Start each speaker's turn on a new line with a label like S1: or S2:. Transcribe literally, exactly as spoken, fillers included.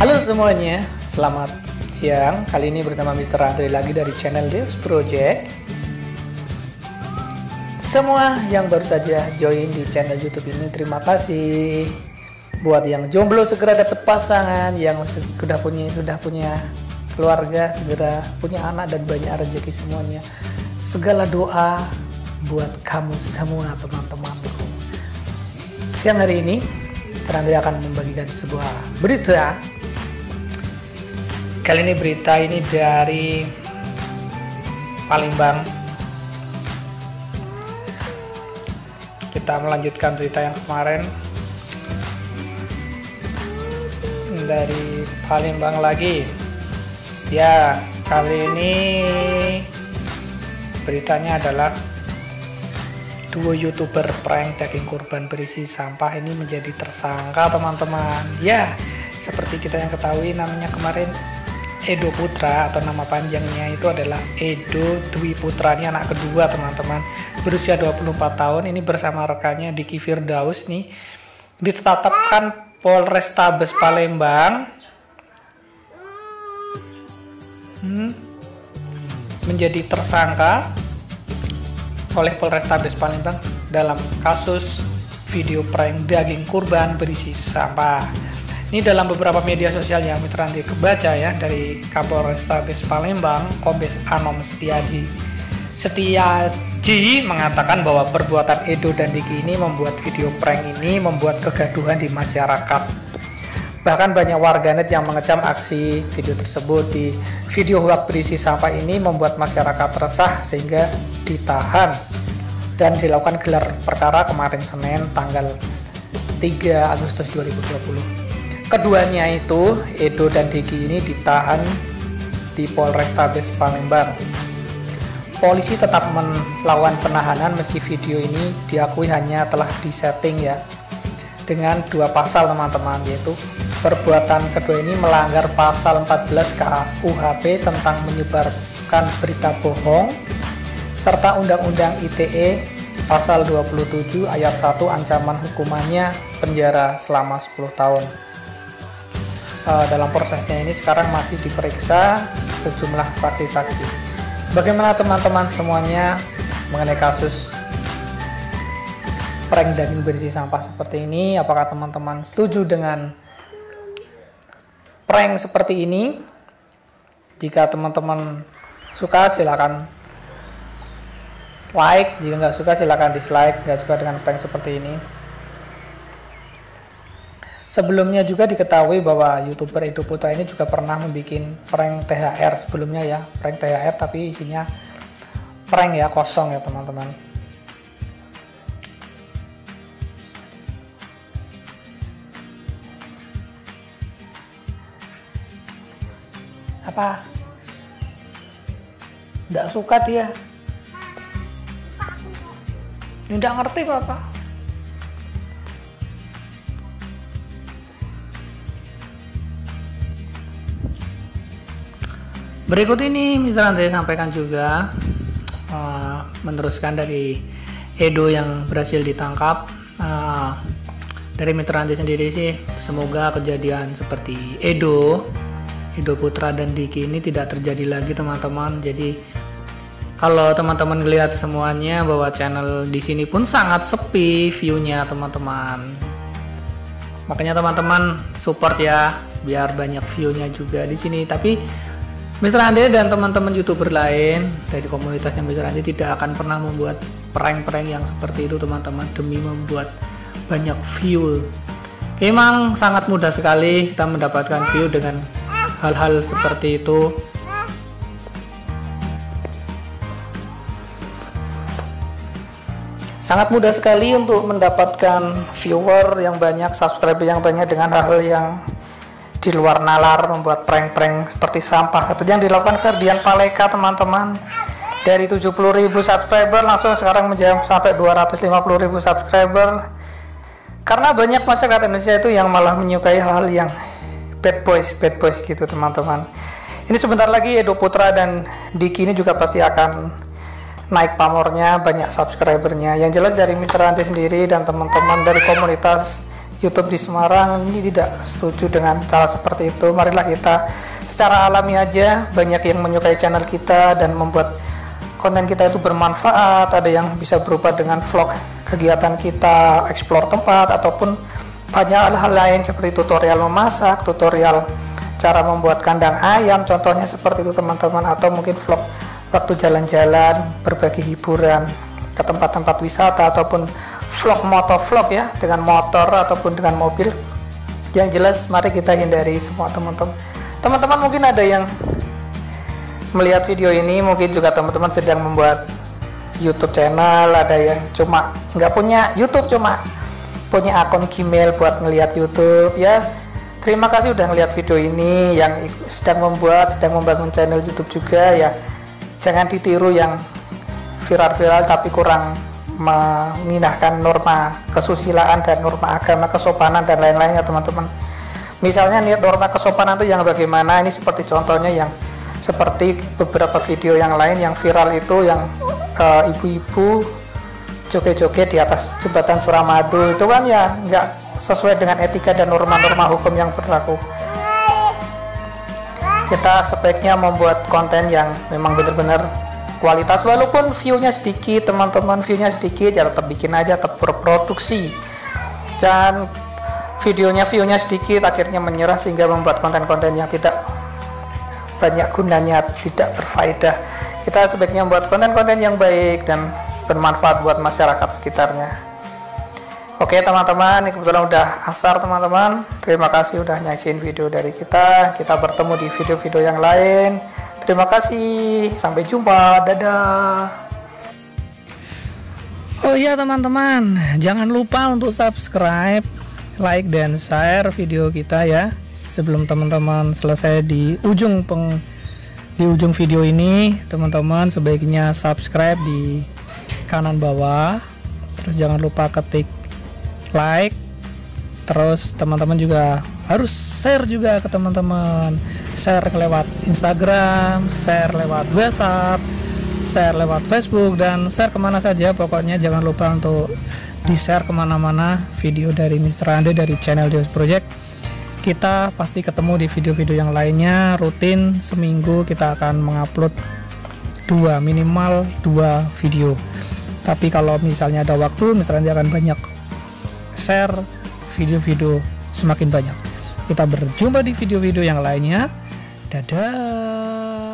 S1: Halo semuanya, selamat siang. Kali ini bersama mister Andre lagi dari channel Deus Project. Semua yang baru saja join di channel YouTube ini, terima kasih. Buat yang jomblo segera dapat pasangan, yang sudah punya sudah punya keluarga segera punya anak dan banyak rezeki semuanya. Segala doa buat kamu semua teman-temanku. Siang hari ini mister Andre akan membagikan sebuah berita. Kali ini berita ini dari Palembang. Kita melanjutkan berita yang kemarin dari Palembang lagi. Ya, kali ini beritanya adalah duo youtuber prank daging kurban berisi sampah ini menjadi tersangka teman-teman. Ya, seperti kita yang ketahui namanya kemarin Edo Putra, atau nama panjangnya itu adalah Edo Dwi Putra. Ini anak kedua teman-teman, berusia dua puluh empat tahun. Ini bersama rekannya Diki Firdaus nih ditetapkan Polrestabes Palembang hmm, menjadi tersangka oleh Polrestabes Palembang dalam kasus video prank daging kurban berisi sampah. Ini dalam beberapa media sosial yang mister Andi kebaca ya, dari Kapolrestabes Palembang, Kombes Anom Setiaji. Setiaji mengatakan bahwa perbuatan Edo dan Diki ini membuat video prank ini membuat kegaduhan di masyarakat. Bahkan banyak warganet yang mengecam aksi video tersebut. Di video hoax berisi sampah ini membuat masyarakat resah sehingga ditahan dan dilakukan gelar perkara kemarin Senin tanggal tiga Agustus dua ribu dua puluh. Keduanya itu, Edo dan Diki ini ditahan di Polrestabes Palembang. Polisi tetap melawan penahanan meski video ini diakui hanya telah disetting ya dengan dua pasal teman-teman, yaitu perbuatan kedua ini melanggar pasal empat belas K U H P tentang menyebarkan berita bohong serta Undang-Undang I T E pasal dua puluh tujuh ayat satu, ancaman hukumannya penjara selama sepuluh tahun. Uh, dalam prosesnya ini sekarang masih diperiksa sejumlah saksi-saksi. Bagaimana teman-teman semuanya mengenai kasus prank daging berisi sampah seperti ini? Apakah teman-teman setuju dengan prank seperti ini? Jika teman-teman suka silakan like, jika nggak suka silakan dislike. Nggak suka dengan prank seperti ini. Sebelumnya juga diketahui bahwa youtuber Edo Putra ini juga pernah membuat prank T H R sebelumnya ya, prank T H R tapi isinya prank ya, kosong ya teman-teman. Apa? Nggak suka dia. Nggak ngerti apa-apa. Berikut ini mister Andre sampaikan juga uh, meneruskan dari Edo yang berhasil ditangkap. Uh, dari mister Andre sendiri sih, semoga kejadian seperti Edo, Edo Putra dan Diki ini tidak terjadi lagi teman-teman. Jadi kalau teman-teman lihat semuanya bahwa channel di sini pun sangat sepi view-nya teman-teman. Makanya teman-teman support ya biar banyak view-nya juga di sini. Tapi mister Ande dan teman-teman YouTuber lain dari komunitasnya mister Ande tidak akan pernah membuat prank-prank yang seperti itu teman-teman, demi membuat banyak view. Memang sangat mudah sekali kita mendapatkan view dengan hal-hal seperti itu. Sangat mudah sekali untuk mendapatkan viewer yang banyak, subscriber yang banyak dengan hal-hal yang di luar nalar, membuat prank-prank seperti sampah seperti yang dilakukan Ferdian Paleka teman-teman. Dari tujuh puluh ribu subscriber langsung sekarang menjadi sampai dua ratus lima puluh ribu subscriber. Karena banyak masyarakat Indonesia itu yang malah menyukai hal-hal yang bad boys, bad boys gitu teman-teman. Ini sebentar lagi Edo Putra dan Diki ini juga pasti akan naik pamornya, banyak subscribernya. Yang jelas dari mister Andi sendiri dan teman-teman dari komunitas YouTube di Semarang ini tidak setuju dengan cara seperti itu. Marilah kita secara alami aja, banyak yang menyukai channel kita dan membuat konten kita itu bermanfaat. Ada yang bisa berupa dengan vlog kegiatan kita, explore tempat, ataupun banyak hal-hal lain seperti tutorial memasak, tutorial cara membuat kandang ayam, contohnya seperti itu teman-teman, atau mungkin vlog waktu jalan-jalan, berbagi hiburan ke tempat-tempat wisata, ataupun vlog motovlog ya, dengan motor ataupun dengan mobil. Yang jelas mari kita hindari semua teman-teman. Teman-teman mungkin ada yang melihat video ini, mungkin juga teman-teman sedang membuat YouTube channel, ada yang cuma nggak punya YouTube, cuma punya akun Gmail buat ngelihat YouTube ya. Terima kasih udah ngelihat video ini, yang sedang membuat, sedang membangun channel YouTube juga ya. Jangan ditiru yang viral-viral tapi kurang mengindahkan norma kesusilaan dan norma agama, kesopanan dan lain-lainnya teman-teman. Misalnya nih norma kesopanan itu yang bagaimana, ini seperti contohnya yang seperti beberapa video yang lain yang viral itu, yang uh, ibu-ibu joget-joget di atas jembatan Suramadu, itu kan ya nggak sesuai dengan etika dan norma-norma hukum yang berlaku. Kita sebaiknya membuat konten yang memang benar-benar kualitas, walaupun view-nya sedikit teman-teman, view-nya sedikit ya tetap bikin aja, tetap berproduksi. Jangan videonya view-nya sedikit akhirnya menyerah sehingga membuat konten-konten yang tidak banyak gunanya, tidak berfaedah. Kita sebaiknya membuat konten-konten yang baik dan bermanfaat buat masyarakat sekitarnya. Oke teman-teman, ini kebetulan udah asar teman-teman. Terima kasih udah nyaksiin video dari kita. Kita bertemu di video-video yang lain. Terima kasih, sampai jumpa, dadah. Oh iya teman-teman, jangan lupa untuk subscribe, like dan share video kita ya. Sebelum teman-teman selesai di ujung peng di ujung video ini, teman-teman sebaiknya subscribe di kanan bawah, terus jangan lupa ketik like, terus teman-teman juga harus share juga ke teman-teman, share lewat Instagram, share lewat WhatsApp, share lewat Facebook, dan share kemana saja. Pokoknya jangan lupa untuk di share kemana-mana video dari mister Andre dari channel Deus Project. Kita pasti ketemu di video-video yang lainnya. Rutin seminggu kita akan mengupload dua, minimal dua video. Tapi kalau misalnya ada waktu, misalnya akan banyak share video-video semakin banyak. Kita berjumpa di video-video yang lainnya. Dadah.